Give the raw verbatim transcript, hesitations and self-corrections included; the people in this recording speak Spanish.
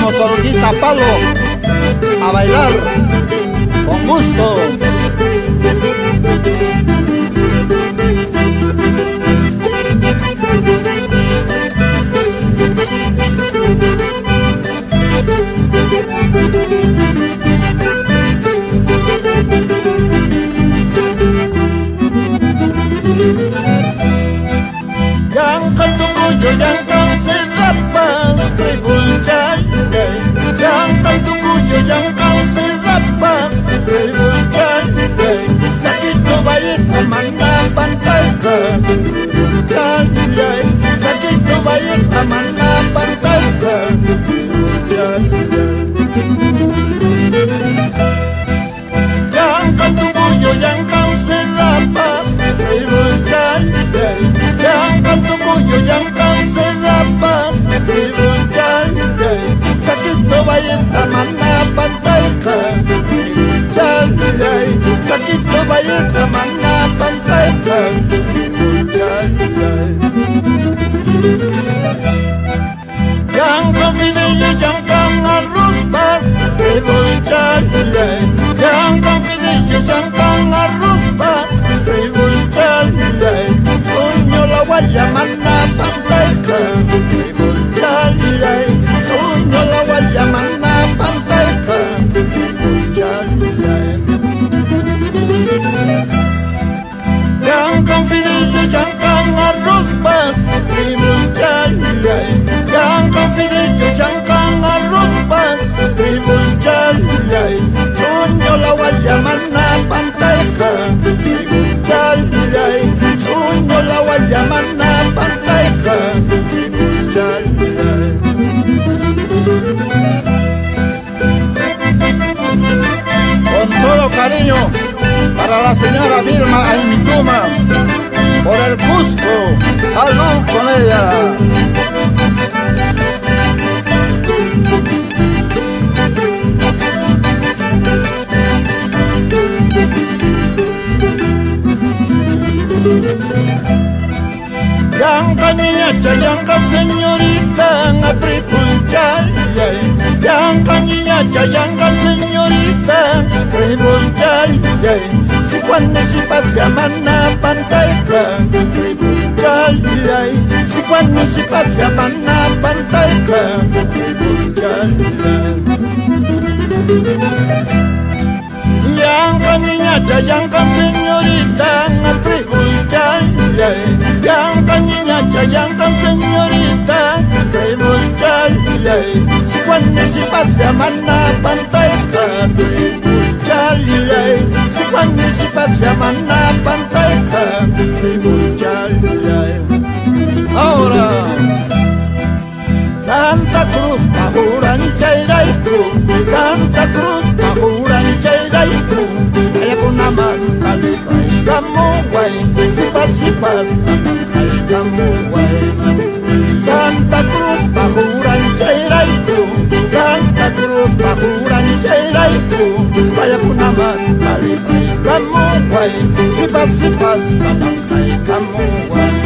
Vamos, Olguita Palo, a bailar con gusto. Yang katukuyo yang kang sirapan tribul jay Yang katukuyo yang kang sirapan tribul jay Sakit ko bayit aman na pantay ka jay Sakit ko bayit aman na pantay ka jay Yang katukuyo yang kang sirapan tribul jay Yang katukuyo yang kang serapas tribul jay Sakit mo bayit aman na pantay ka tribul jay Sakit mo bayit aman na pantay ka tribul jay Yang confidencia yang kang arroz pas tribul jay Yang confidencia yang kang arroz pas tribul jay Yaman na pantay ka tribul jay Sunyo lawal yaman na pantay ka tribul jay Yang confidencia yang kang arroz pas tribul jay Yang confidencia yang kang arroz pas tribul jay Sunyo lawal yaman na pantay ka tribul jay Sunyo lawal yaman na pantay ka tribul jay Con todo cariño para la señora Vilma Aymituma, por el Cusco, salud con ella. Yang kaninya yang kang señorita nga tribul jay Yang kaninya yang kang señorita tribul jay Si cuando si pas yaman na pantay ka tribul jay Si cuando si pas yaman na pantay ka tribul jay Yang kaninya yang kang señorita nga tribul jay Yang kaninya yang kang señorita tribul jay Si cuando si pas yaman na pantay ka tribul jay Si cuando si pas yaman na pantay ka tribul jay Ahora Santa Cruz pahuran chayrayku Santa Cruz pahuran chayrayku Ayaku naman talipay kamuway Sipas-sipas tatangkay kamuway Santa Cruz pahuran chayrayku Santa Cruz pahuran chayrayku Ayaku naman talipay kamuway Sipas-sipas tatangkay kamuway